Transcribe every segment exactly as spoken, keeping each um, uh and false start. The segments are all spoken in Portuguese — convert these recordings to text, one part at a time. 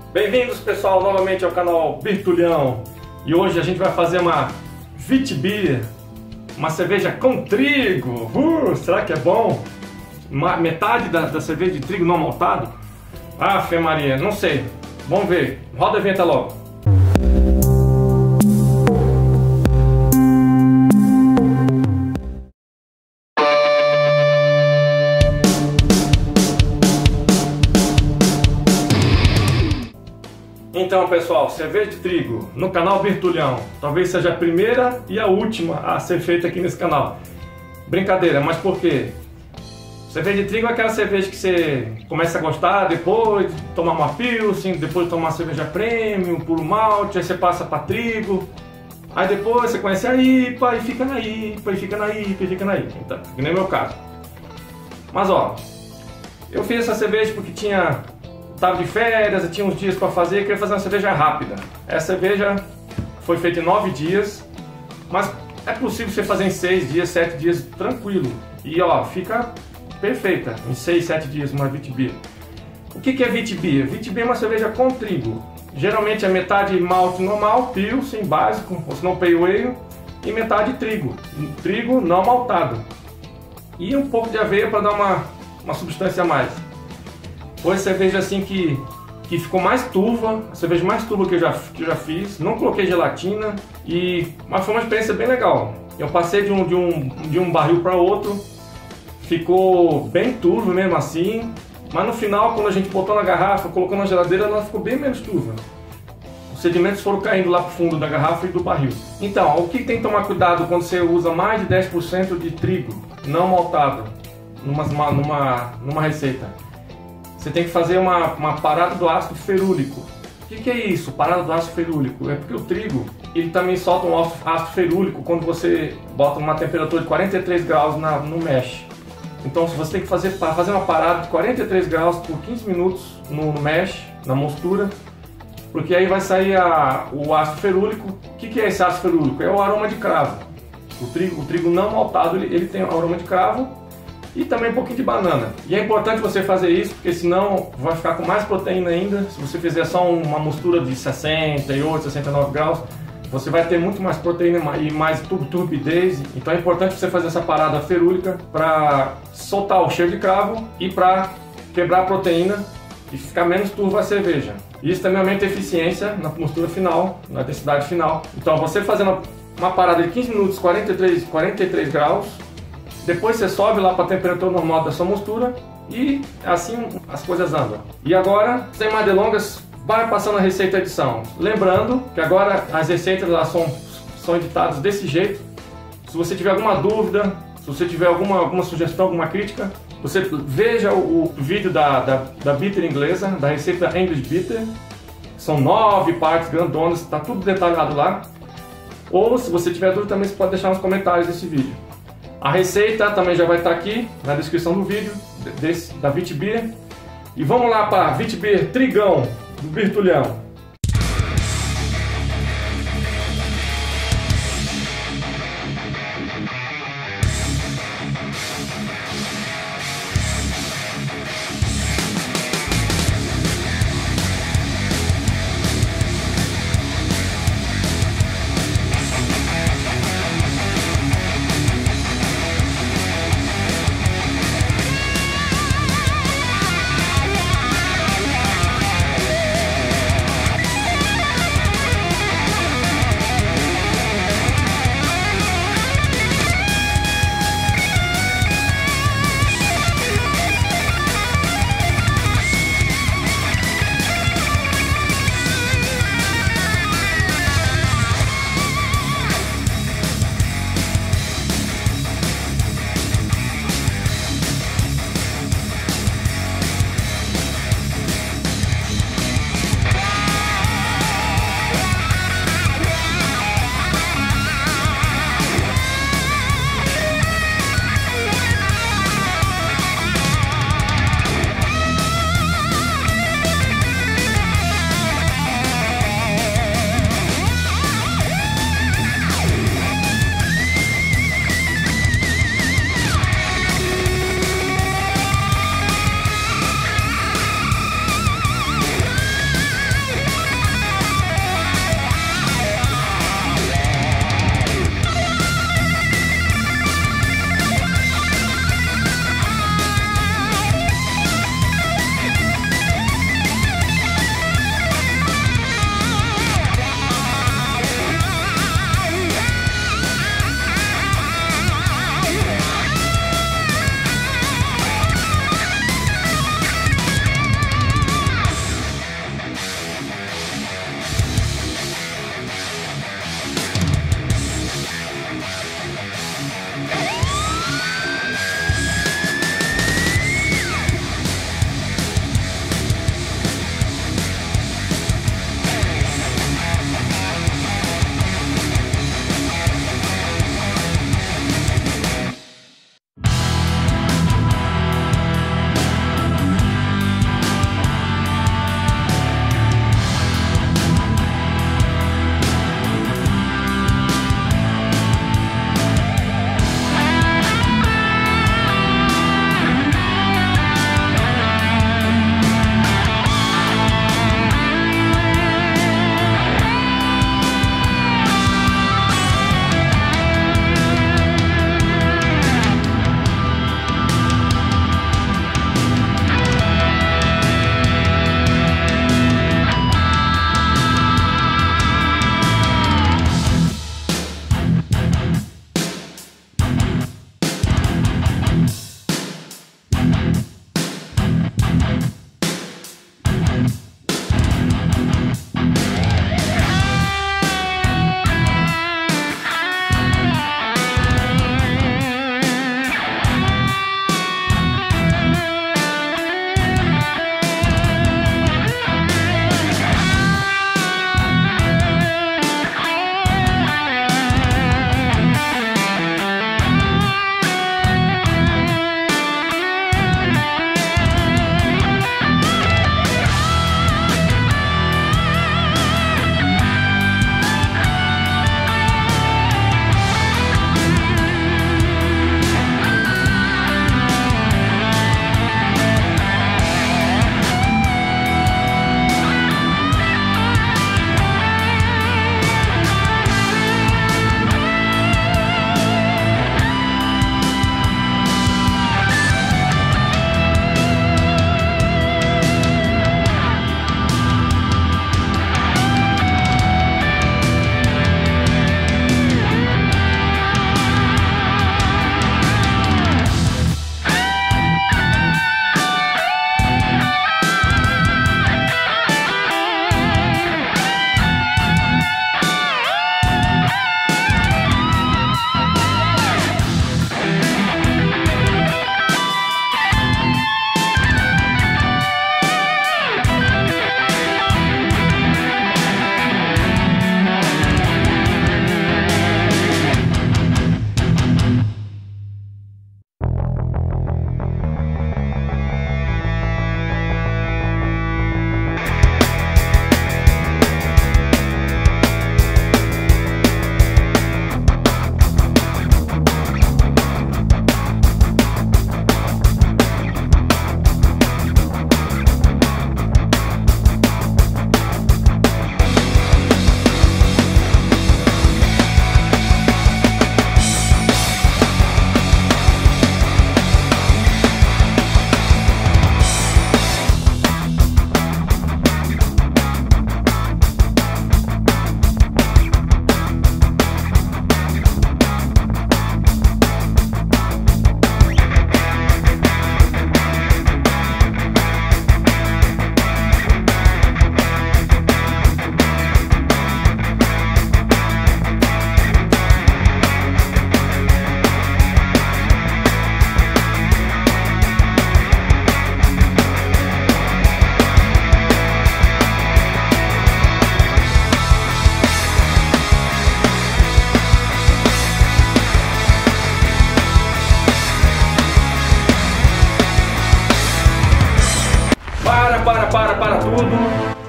Bem-vindos, pessoal, novamente ao canal Birtulhão. E hoje a gente vai fazer uma Witbier, uma cerveja com trigo. Uh, será que é bom? Uma, metade da, da cerveja de trigo não maltado? Ah, Fê Maria, não sei. Vamos ver. Roda a vinheta logo. Então, pessoal, cerveja de trigo no canal Birtulhão. Talvez seja a primeira e a última a ser feita aqui nesse canal. Brincadeira, mas por quê? Cerveja de trigo é aquela cerveja que você começa a gostar, depois tomar uma Pilsen, depois tomar uma cerveja premium, puro malte, aí você passa para trigo. Aí depois você conhece a I P A e fica na I P A, e fica na I P A, e fica na I P A. Então, que nem é meu caso. Mas ó, eu fiz essa cerveja porque tinha... Estava de férias, eu tinha uns dias para fazer, queria fazer uma cerveja rápida. Essa cerveja foi feita em nove dias, mas é possível você fazer em seis dias, sete dias, tranquilo. E ó, fica perfeita em seis, sete dias uma Witbier. O que que é Witbier? Witbier é uma cerveja com trigo. Geralmente é metade malte normal, Pilsen, básico, ou se não Pale Ale, e metade trigo. Trigo não maltado. E um pouco de aveia para dar uma, uma substância a mais. Foi cerveja assim que, que ficou mais turva, a cerveja mais turva que eu, já, que eu já fiz. Não coloquei gelatina, e, mas foi uma experiência bem legal. Eu passei de um, de um, de um barril para outro, ficou bem turvo mesmo assim. Mas no final, quando a gente botou na garrafa, colocou na geladeira, ela ficou bem menos turva. Os sedimentos foram caindo lá para o fundo da garrafa e do barril. Então, o que tem que tomar cuidado quando você usa mais de dez por cento de trigo não maltado numa, numa, numa receita? Você tem que fazer uma, uma parada do ácido ferúlico. O que, que é isso, parada do ácido ferúlico? É porque o trigo, ele também solta um ácido ferúlico quando você bota uma temperatura de quarenta e três graus na, no mesh. Então você tem que fazer, fazer uma parada de quarenta e três graus por quinze minutos no, no mesh, na mostura, porque aí vai sair a, o ácido ferúlico. O que, que é esse ácido ferúlico? É o aroma de cravo. O trigo, o trigo não maltado, ele, ele tem aroma de cravo. E também um pouquinho de banana. E é importante você fazer isso, porque senão vai ficar com mais proteína ainda. Se você fizer só uma mistura de sessenta e oito, sessenta e nove graus, você vai ter muito mais proteína e mais turbidez. Então é importante você fazer essa parada ferúlica para soltar o cheiro de cravo e para quebrar a proteína e ficar menos turva a cerveja. Isso também aumenta a eficiência na mistura final, na densidade final. Então você fazendo uma parada de quinze minutos, quarenta e três graus, depois você sobe lá para a temperatura normal da sua mistura e assim as coisas andam. E agora, sem mais delongas, vai passando a receita e edição. Lembrando que agora as receitas lá são, são editadas desse jeito. Se você tiver alguma dúvida, se você tiver alguma, alguma sugestão, alguma crítica, você veja o, o vídeo da, da, da bitter inglesa, da receita English Bitter. São nove partes grandonas, está tudo detalhado lá. Ou se você tiver dúvida também, você pode deixar nos comentários desse vídeo. A receita também já vai estar aqui na descrição do vídeo desse, da Witbier. E vamos lá para a Witbier Trigão do Birtulhão.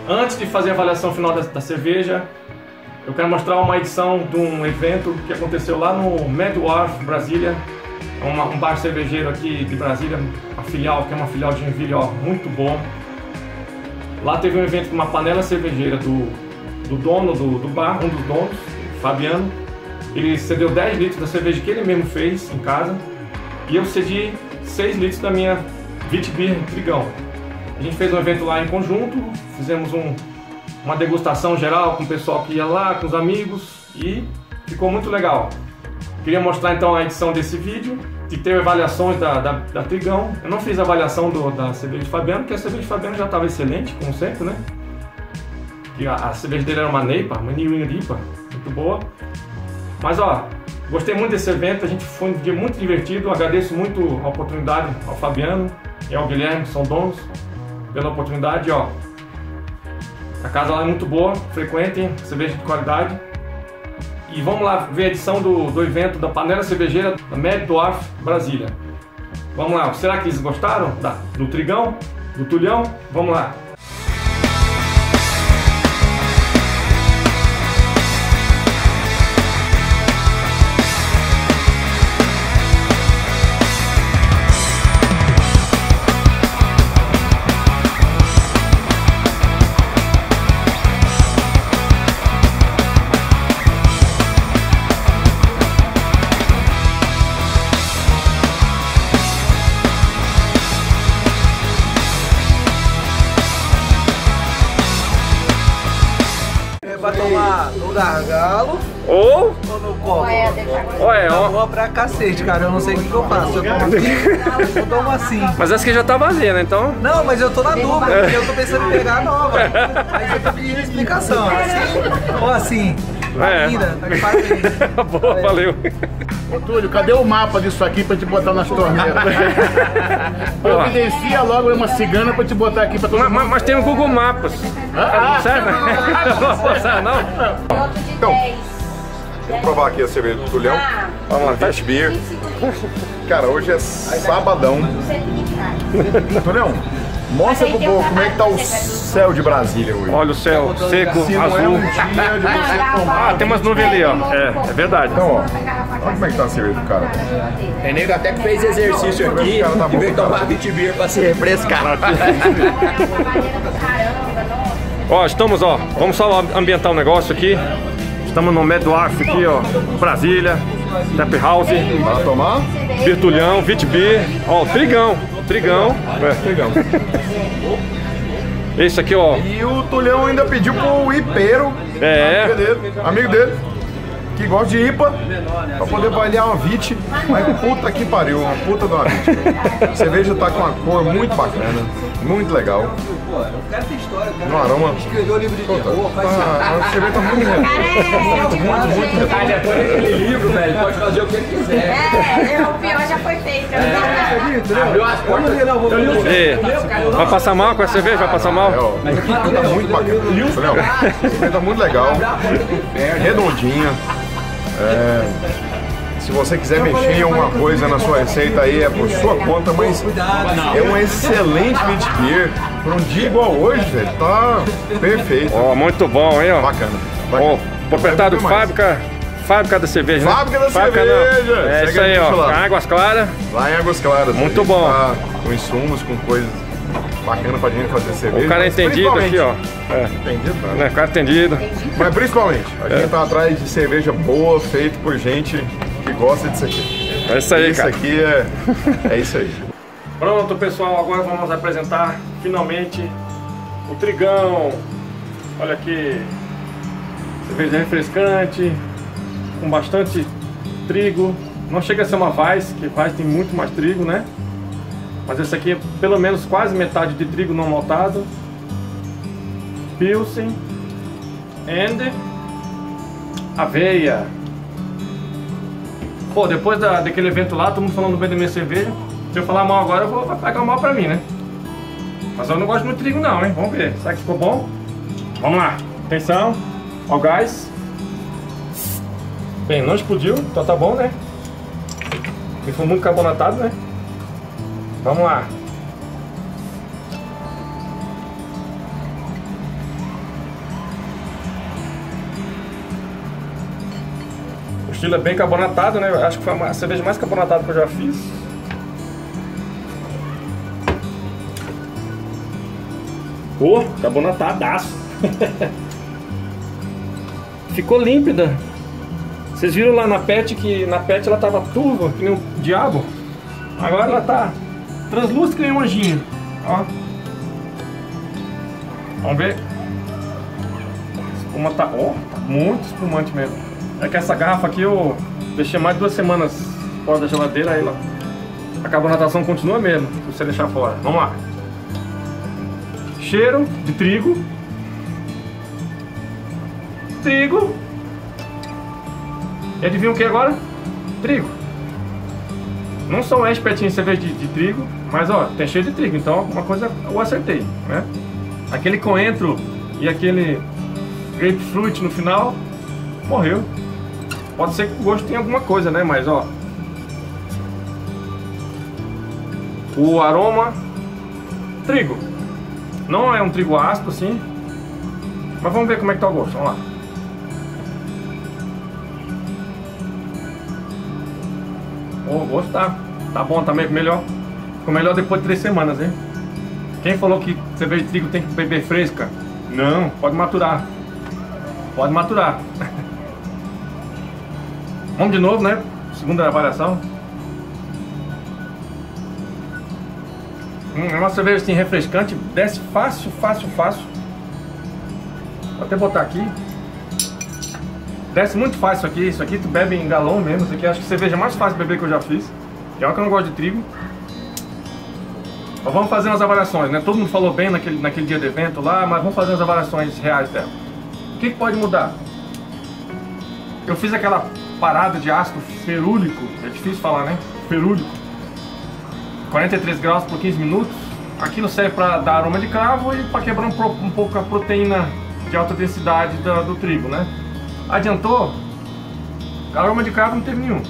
Antes de fazer a avaliação final da, da cerveja, eu quero mostrar uma edição de um evento que aconteceu lá no Mad Wharf, Brasília. É uma, um bar cervejeiro aqui de Brasília, uma filial, que é uma filial de Joinville, ó, muito bom. Lá teve um evento com uma panela cervejeira do, do dono do, do bar, um dos donos, Fabiano. Ele cedeu dez litros da cerveja que ele mesmo fez em casa. E eu cedi seis litros da minha Witbier Trigão. A gente fez um evento lá em conjunto, fizemos um, uma degustação geral com o pessoal que ia lá, com os amigos, e ficou muito legal. Queria mostrar então a edição desse vídeo, que teve avaliações da, da, da Trigão. Eu não fiz a avaliação do, da cerveja de Fabiano, porque a cerveja de Fabiano já estava excelente, como sempre, né? E a, a cerveja dele era uma Neipa, uma New England I P A, muito boa. Mas ó, gostei muito desse evento, a gente foi um dia muito divertido. Agradeço muito a oportunidade ao Fabiano e ao Guilherme, que são donos, pela oportunidade, ó. A casa lá é muito boa, frequentem, cerveja de qualidade. E vamos lá ver a edição do, do evento da panela cervejeira da Mad Wharf, Brasília. Vamos lá, será que eles gostaram da, do Trigão, do Tulhão? Vamos lá. Vai tomar no gargalo ou, ou no copo? Olha, tá boa pra cacete, cara. Eu não sei o que, que eu faço. Eu tomo assim, eu tomo assim. Mas essa aqui já tá vazia, né? Então. Não, mas eu tô na dúvida, porque eu tô pensando em pegar a nova. Aí você tá pedindo explicação. Assim ou assim? É. Ainda, tá que faz isso. Boa, valeu. Ô Túlio, cadê o mapa disso aqui pra te botar nas torneiras? Providencia logo uma cigana pra te botar aqui pra todo Mas, mundo. mas, mas tem o Google Maps. Ah, Não serve? Não serve, não? Então, vou provar aqui a cerveja do Tulhão. Vamos lá, tá? Witbier. Cara, hoje é sabadão. Tulhão, mostra pro povo como é que tá o céu de Brasília hoje. Olha o céu seco, Se não azul. é um dia de você tomar. Ah, tem umas nuvens ali, ó. É, é verdade. Então, ó, olha como é que tá a cerveja do cara. Tem nego até que fez exercício aqui Cara, tá e bom, veio cara. tomar Witbier pra se refrescar. Ó, estamos, ó, vamos só ambientar o negócio aqui. Estamos no Mad Wharf aqui, ó, Brasília, Tap House, Para tomar? Bertulhão, Witbier, ó, Trigão, Trigão. É. Trigão. Esse aqui, ó, E o Tulhão ainda pediu pro Ipeiro, É. amigo dele, amigo dele, que gosta de I P A, pra poder avaliar uma Vit. Mas puta que pariu, uma puta de uma Vit. A cerveja tá com uma cor muito bacana, muito legal. No aroma. Puta, tá, a cerveja tá muito muito, muito, muito Ele é por aquele livro, velho, pode fazer o que ele quiser. É, o pior já foi feito. Abriu as portas. E, vai passar mal com a cerveja? Vai passar mal? É, ó, tá muito bacana. Tulhão, a cerveja tá muito legal, redondinha. É, se você quiser mexer em alguma coisa na sua receita aí, é por sua conta, mas é um excelente Witbier. Para um dia igual hoje, velho, tá perfeito. Ó, muito bom, hein, ó. Bacana. Ó, bacana. proprietário Quero ver mais. fábrica, fábrica da cerveja, né? Fábrica da não. cerveja. É Segue isso aí, a gente ó, lá. Águas Claras. Lá em Águas Claras. Muito a gente bom. Tá com insumos, com coisas bacanas pra gente fazer cerveja. O cara é mas entendido aqui, ó. principalmente- É, Entendido, cara. né? O cara entendido. Mas principalmente, a gente tá atrás de cerveja boa, feita por gente que gosta disso aqui. É isso aí, Isso cara. aqui é, é isso aí. Pronto, pessoal, agora vamos apresentar finalmente o Trigão. Olha aqui, cerveja refrescante, com bastante trigo. Não chega a ser uma Weiss, que Weiss tem muito mais trigo, né? Mas esse aqui é pelo menos quase metade de trigo não maltado. Pilsen and aveia. Pô, depois da, daquele evento lá, todo mundo falando bem da minha cerveja. Se eu falar mal agora, eu vou vai pegar mal pra mim, né? Mas eu não gosto muito de trigo não, hein? Vamos ver. Será que ficou bom? Vamos lá. Atenção. Ó o gás. Bem, não explodiu, então tá bom, né? Ele foi muito carbonatado, né? Vamos lá. estilo é bem carbonatado, né? Acho que foi a cerveja mais carbonatada que eu já fiz. Pô, carbonatadaço. Ficou límpida. Vocês viram lá na pet que na pet ela tava turva, que nem um diabo. Agora ela tá translúcida que nem um anjinho. Ó. Vamos ver. A espuma tá, ó, tá muito espumante mesmo. É que essa garrafa aqui eu deixei mais de duas semanas fora da geladeira, aí ela, a carbonatação continua mesmo, se você deixar fora. Vamos lá. Cheiro de trigo. Trigo. E adivinha o que agora? Trigo. Não sou expert em cerveja de, de trigo, mas ó, tem cheiro de trigo, então uma coisa eu acertei, né? Aquele coentro e aquele grapefruit no final, morreu. Pode ser que o gosto tenha alguma coisa, né? Mas ó, o aroma, trigo. Não é um trigo ácido assim, mas vamos ver como é que tá o gosto, vamos lá. O gosto tá, tá bom, tá meio melhor. Ficou melhor depois de três semanas, hein? Quem falou que cerveja de trigo tem que beber fresca? Não, pode maturar. Pode maturar. Vamos de novo, né? Segunda avaliação. Hum, é uma cerveja assim refrescante, desce fácil, fácil, fácil. Vou até botar aqui. Desce muito fácil aqui, isso aqui tu bebe em galão mesmo, isso aqui acho que a cerveja mais fácil de beber que eu já fiz. Já que eu não gosto de trigo. Mas vamos fazer umas avaliações, né? Todo mundo falou bem naquele, naquele dia do evento lá, mas vamos fazer umas avaliações reais dela. O que, que pode mudar? Eu fiz aquela parada de ácido ferúlico, é difícil falar, né? Ferúlico. quarenta e três graus por quinze minutos. Aquilo serve para dar aroma de cravo e para quebrar um, um pouco a proteína de alta densidade do, do trigo, né? Adiantou? Aroma de cravo não teve nenhum.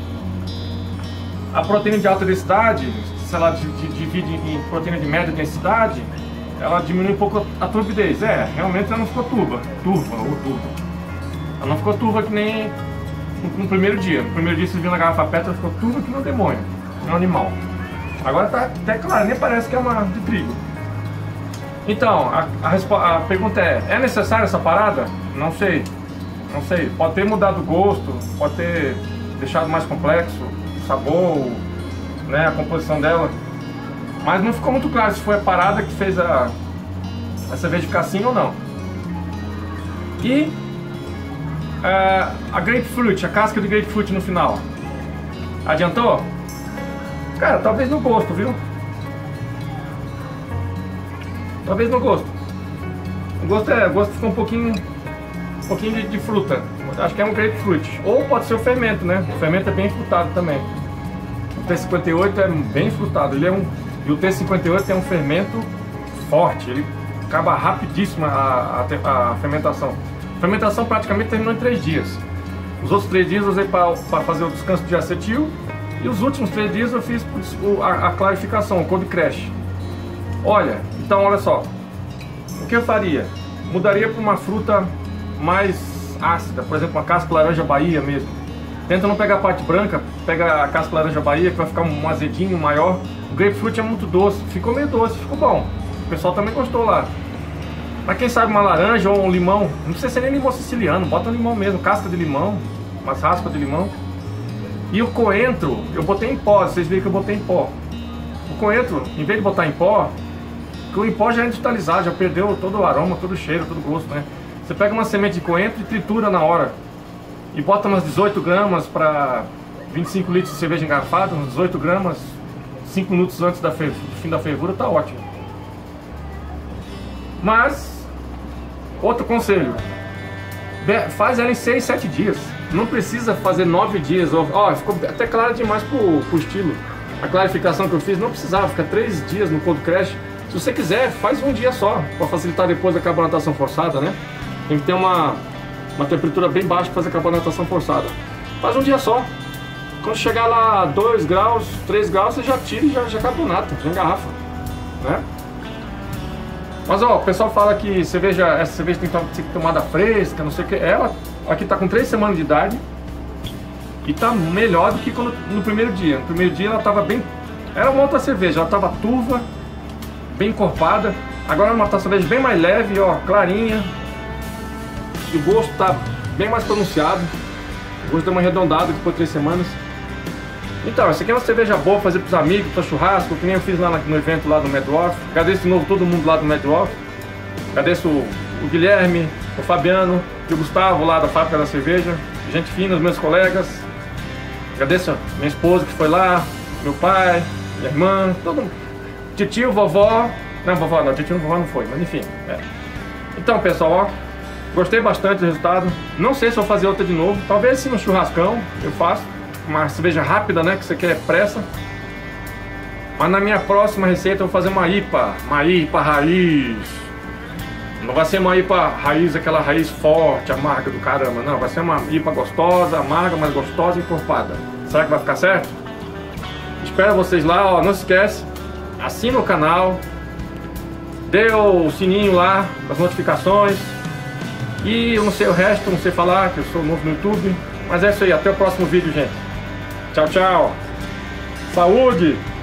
A proteína de alta densidade, se ela divide em proteína de média densidade, ela diminui um pouco a turbidez. É, realmente ela não ficou turva, turva ou turva. Ela não ficou turva que nem no, no primeiro dia. No primeiro dia você viu na garrafa pet, ela ficou turva que nem um demônio, que nem um animal. Agora tá até claro, nem parece que é uma de trigo. Então, a, a, a pergunta é, é necessária essa parada? Não sei. Não sei, pode ter mudado o gosto, pode ter deixado mais complexo o sabor, né, a composição dela. Mas não ficou muito claro se foi a parada que fez a, a cerveja ficar assim ou não. E uh, a grapefruit, a casca de grapefruit no final, adiantou? Cara, talvez no gosto, viu? Talvez no gosto. O gosto, é, o gosto ficou um pouquinho... Um pouquinho de, de fruta, acho que é um grapefruit. Ou pode ser o fermento, né? O fermento é bem frutado também. O T cinquenta e oito é bem frutado. Ele é um, e o T cinquenta e oito tem um fermento forte. Ele acaba rapidíssimo a, a, a fermentação. A fermentação praticamente terminou em três dias. Os outros três dias eu usei para fazer o descanso de acetil. E os últimos três dias eu fiz a, a clarificação, o cold crash. Olha, então olha só. O que eu faria? Mudaria para uma fruta mais ácida, por exemplo, uma casca laranja Bahia mesmo. Tenta não pegar a parte branca, pega a casca laranja Bahia, que vai ficar um azedinho maior. O grapefruit é muito doce, ficou meio doce, ficou bom. O pessoal também gostou lá. Mas quem sabe uma laranja ou um limão, não precisa ser nem limão siciliano, bota um limão mesmo, casca de limão, umas raspas de limão. E o coentro, eu botei em pó, vocês viram que eu botei em pó. O coentro, em vez de botar em pó, porque o em pó já é industrializado, já perdeu todo o aroma, todo o cheiro, todo o gosto, né? Você pega uma semente de coentro e tritura na hora. E bota umas dezoito gramas para vinte e cinco litros de cerveja engarrafada, uns dezoito gramas, cinco minutos antes da do fim da fervura, tá ótimo. Mas, outro conselho, faz ela em seis, sete dias. Não precisa fazer nove dias. Ó, oh, ficou até claro demais pro, pro estilo. A clarificação que eu fiz não precisava ficar três dias no cold crash. Se você quiser, faz um dia só, para facilitar depois a carbonatação forçada, né? Tem que ter uma, uma temperatura bem baixa para fazer a carbonatação forçada. Faz um dia só. Quando chegar lá a dois graus, três graus, você já tira e já, já carbonata, já engarrafa, né? Mas ó, o pessoal fala que cerveja, essa cerveja tem que ser tomada fresca, não sei o que. Ela aqui tá com três semanas de idade. E tá melhor do que quando, no primeiro dia. No primeiro dia ela tava bem... Era uma outra cerveja, ela tava turva, bem encorpada. Agora é uma cerveja bem mais leve, ó, clarinha. E o gosto tá bem mais pronunciado. O gosto deu uma arredondada depois de três semanas. Então, essa aqui é uma cerveja boa pra fazer pros amigos, pra churrasco, que nem eu fiz lá no evento lá do Mad Wolf. Agradeço de novo todo mundo lá do Mad Wolf. Agradeço o, o Guilherme, o Fabiano e o Gustavo lá da fábrica da cerveja. Gente fina, os meus colegas. Agradeço a minha esposa que foi lá, meu pai, minha irmã, todo mundo. Titio, vovó. Não, vovó não, titio e vovó não foi, mas enfim. É. Então, pessoal, ó, gostei bastante do resultado. Não sei se vou fazer outra de novo. Talvez sim no churrascão eu faço. Uma cerveja rápida, né, que você quer pressa. Mas na minha próxima receita eu vou fazer uma I P A. Uma I P A raiz. Não vai ser uma I P A raiz, aquela raiz forte, amarga do caramba. Não, vai ser uma I P A gostosa, amarga, mas gostosa e encorpada. Será que vai ficar certo? Espero vocês lá, ó. Não se esquece. Assina o canal. Dê o sininho lá, as notificações. E eu não sei o resto, não sei falar, que eu sou novo no YouTube. Mas é isso aí, até o próximo vídeo, gente. Tchau, tchau. Saúde!